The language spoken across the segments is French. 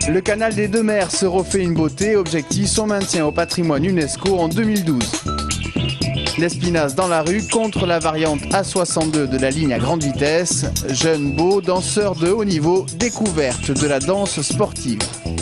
Le canal des Deux Mers se refait une beauté, objectif son maintien au patrimoine UNESCO en 2012. L'Espinasse dans la rue contre la variante A62 de la ligne à grande vitesse. Jeunes, beaux, danseurs de haut niveau, découverte de la danse sportive.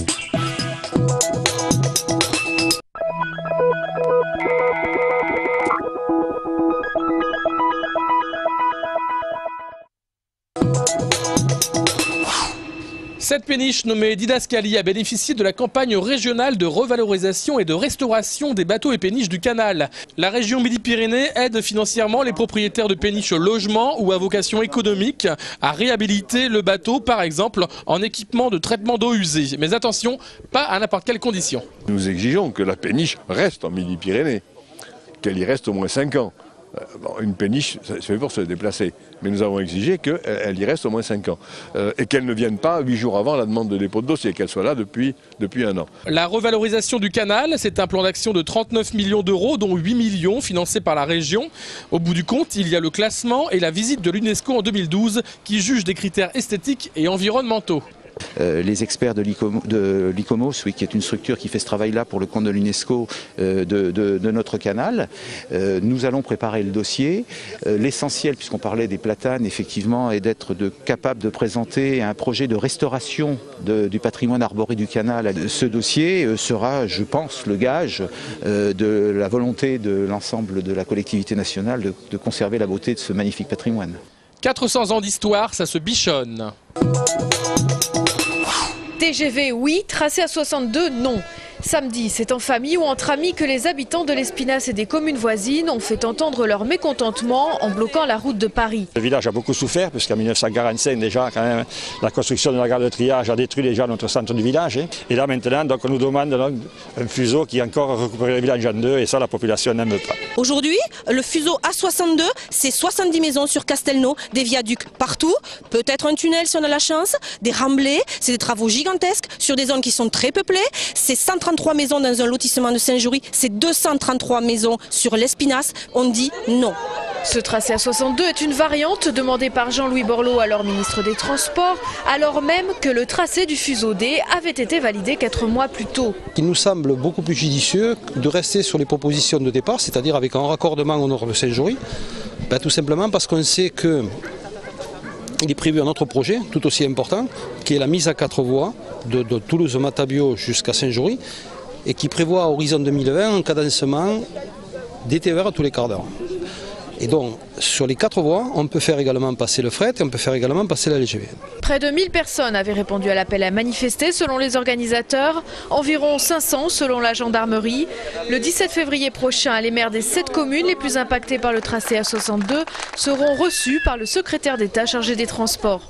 Cette péniche nommée Didascalie a bénéficié de la campagne régionale de revalorisation et de restauration des bateaux et péniches du canal. La région Midi-Pyrénées aide financièrement les propriétaires de péniches logement ou à vocation économique à réhabiliter le bateau, par exemple en équipement de traitement d'eau usée. Mais attention, pas à n'importe quelle condition. Nous exigeons que la péniche reste en Midi-Pyrénées, qu'elle y reste au moins 5 ans. Une péniche, c'est fait pour se déplacer. Mais nous avons exigé qu'elle y reste au moins 5 ans. Et qu'elle ne vienne pas 8 jours avant la demande de dépôt de dossier, qu'elle soit là depuis 1 an. La revalorisation du canal, c'est un plan d'action de 39 millions d'euros, dont 8 millions financés par la région. Au bout du compte, il y a le classement et la visite de l'UNESCO en 2012 qui juge des critères esthétiques et environnementaux. Les experts de l'ICOMOS, qui est une structure qui fait ce travail-là pour le compte de l'UNESCO de notre canal. Nous allons préparer le dossier. L'essentiel, puisqu'on parlait des platanes, effectivement, est d'être capable de présenter un projet de restauration du patrimoine arboré du canal. Ce dossier sera, je pense, le gage de la volonté de l'ensemble de la collectivité nationale de conserver la beauté de ce magnifique patrimoine. 400 ans d'histoire, ça se bichonne. TGV, oui. Tracé à 62, non. Samedi, c'est en famille ou entre amis que les habitants de l'Espinasse et des communes voisines ont fait entendre leur mécontentement en bloquant la route de Paris. Le village a beaucoup souffert puisqu'en 1945 déjà quand même la construction de la gare de triage a détruit déjà notre centre du village. Et là maintenant donc, on nous demande un fuseau qui encore recouperait le village en deux et ça la population n'aime pas. Aujourd'hui, le fuseau A62, c'est 70 maisons sur Castelnau, des viaducs partout, peut-être un tunnel si on a la chance, des remblais, c'est des travaux gigantesques sur des zones qui sont très peuplées, c'est 133 maisons dans un lotissement de Saint-Jory, c'est 233 maisons sur l'Espinasse, on dit non. Ce tracé à 62 est une variante demandée par Jean-Louis Borloo, alors ministre des Transports, alors même que le tracé du fuseau D avait été validé 4 mois plus tôt. Il nous semble beaucoup plus judicieux de rester sur les propositions de départ, c'est-à-dire avec un raccordement au nord de Saint-Jory, tout simplement parce qu'on sait que il est prévu un autre projet, tout aussi important, qui est la mise à 4 voies de Toulouse-Matabio jusqu'à Saint-Jory, et qui prévoit à horizon 2020 un cadencement des TER à tous les quarts d'heure. Et donc, sur les 4 voies, on peut faire également passer le fret et on peut faire également passer la LGV. Près de 1000 personnes avaient répondu à l'appel à manifester selon les organisateurs, environ 500 selon la gendarmerie. Le 17 février prochain, les maires des 7 communes les plus impactées par le tracé A62 seront reçus par le secrétaire d'État chargé des Transports.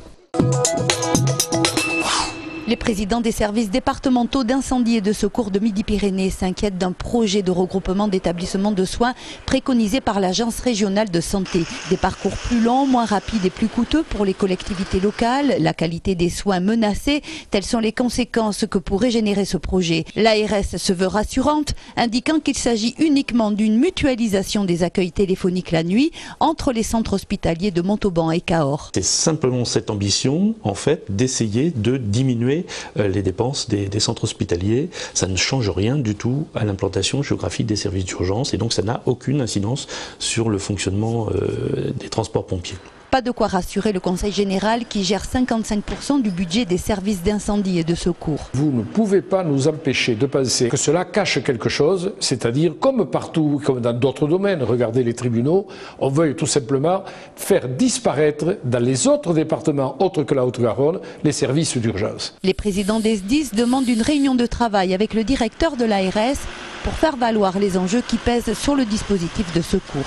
Les présidents des services départementaux d'incendie et de secours de Midi-Pyrénées s'inquiètent d'un projet de regroupement d'établissements de soins préconisé par l'Agence régionale de santé. Des parcours plus longs, moins rapides et plus coûteux pour les collectivités locales, la qualité des soins menacée, telles sont les conséquences que pourrait générer ce projet. L'ARS se veut rassurante, indiquant qu'il s'agit uniquement d'une mutualisation des accueils téléphoniques la nuit entre les centres hospitaliers de Montauban et Cahors. C'est simplement cette ambition, en fait, d'essayer de diminuer les dépenses des centres hospitaliers. Ça ne change rien du tout à l'implantation géographique des services d'urgence et donc ça n'a aucune incidence sur le fonctionnement des transports pompiers. Pas de quoi rassurer le Conseil général qui gère 55% du budget des services d'incendie et de secours. Vous ne pouvez pas nous empêcher de penser que cela cache quelque chose, c'est-à-dire comme partout, comme dans d'autres domaines, regardez les tribunaux, on veuille tout simplement faire disparaître dans les autres départements autres que la Haute-Garonne les services d'urgence. Les présidents des SDIS demandent une réunion de travail avec le directeur de l'ARS pour faire valoir les enjeux qui pèsent sur le dispositif de secours.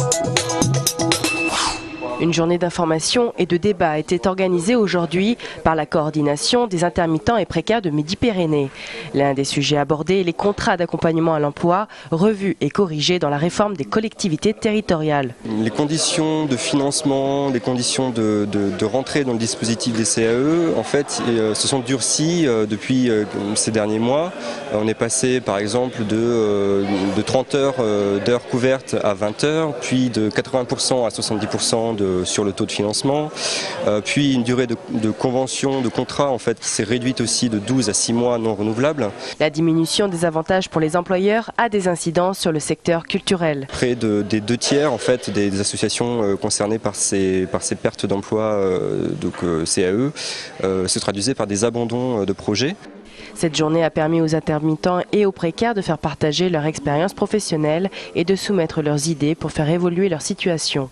Une journée d'information et de débat était organisée aujourd'hui par la coordination des intermittents et précaires de Midi-Pyrénées. L'un des sujets abordés est les contrats d'accompagnement à l'emploi, revus et corrigés dans la réforme des collectivités territoriales. Les conditions de financement, les conditions de rentrée dans le dispositif des CAE, en fait, se sont durcies depuis ces derniers mois. On est passé par exemple de 30 heures d'heures couvertes à 20 heures, puis de 80% à 70% sur le taux de financement, puis une durée de convention, de contrat en fait, qui s'est réduite aussi de 12 à 6 mois non renouvelables. La diminution des avantages pour les employeurs a des incidences sur le secteur culturel. Près des 2 tiers en fait, des associations concernées par ces pertes d'emploi, CAE, se traduisaient par des abandons de projets. Cette journée a permis aux intermittents et aux précaires de faire partager leur expérience professionnelle et de soumettre leurs idées pour faire évoluer leur situation.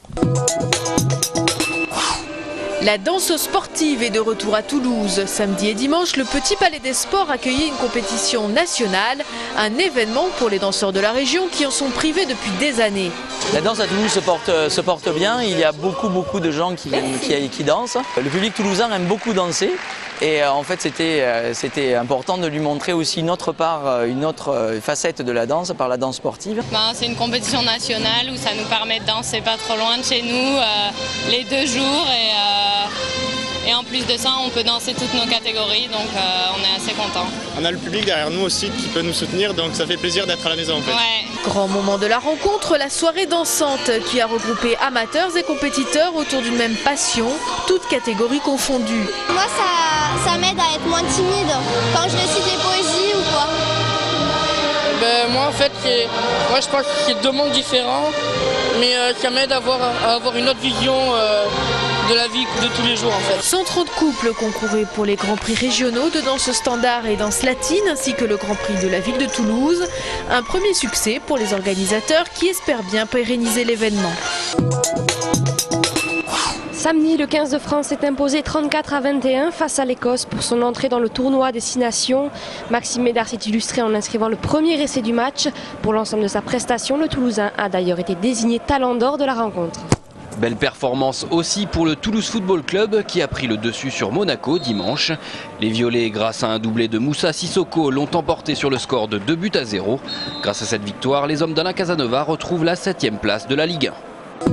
La danse sportive est de retour à Toulouse. Samedi et dimanche, le Petit Palais des Sports accueillait une compétition nationale, un événement pour les danseurs de la région qui en sont privés depuis des années. La danse à Toulouse se porte bien, il y a beaucoup de gens qui dansent. Le public toulousain aime beaucoup danser et en fait c'était important de lui montrer aussi une autre facette de la danse par la danse sportive. C'est une compétition nationale où ça nous permet de danser pas trop loin de chez nous les 2 jours et en plus de ça on peut danser toutes nos catégories donc on est assez contents. On a le public derrière nous aussi qui peut nous soutenir donc ça fait plaisir d'être à la maison en fait. Ouais. Grand moment de la rencontre, la soirée dansante qui a regroupé amateurs et compétiteurs autour d'une même passion, toutes catégories confondues. Moi ça m'aide à être moins timide quand je récite les poésies ou quoi. Moi en fait, je pense que c'est 2 mondes différents, mais ça m'aide à avoir une autre vision de la vie de tous les jours en fait. 130 couples concouraient pour les grands prix régionaux de danse standard et danse latine ainsi que le grand prix de la ville de Toulouse. Un premier succès pour les organisateurs qui espèrent bien pérenniser l'événement. Samedi, le 15 de France s'est imposé 34-21 face à l'Écosse pour son entrée dans le tournoi des 6 nations. Maxime Médard s'est illustré en inscrivant le premier essai du match. Pour l'ensemble de sa prestation, le Toulousain a d'ailleurs été désigné talent d'or de la rencontre. Belle performance aussi pour le Toulouse Football Club qui a pris le dessus sur Monaco dimanche. Les Violets, grâce à un doublé de Moussa Sissoko, l'ont emporté sur le score de 2-0. Grâce à cette victoire, les hommes d'Alain Casanova retrouvent la 7e place de la Ligue 1.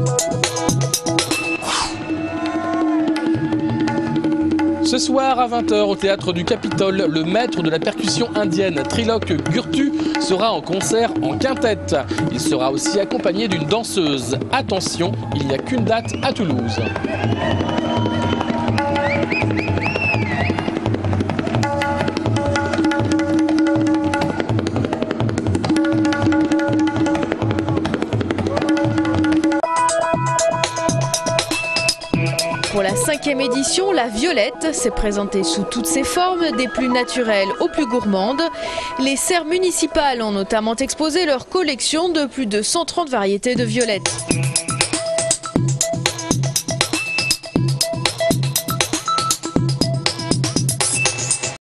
Ce soir à 20h au théâtre du Capitole, le maître de la percussion indienne Trilok Gurtu sera en concert en quintette. Il sera aussi accompagné d'une danseuse. Attention, il n'y a qu'une date à Toulouse. Pour la 5e édition, la Violette s'est présentée sous toutes ses formes, des plus naturelles aux plus gourmandes. Les serres municipales ont notamment exposé leur collection de plus de 130 variétés de violettes.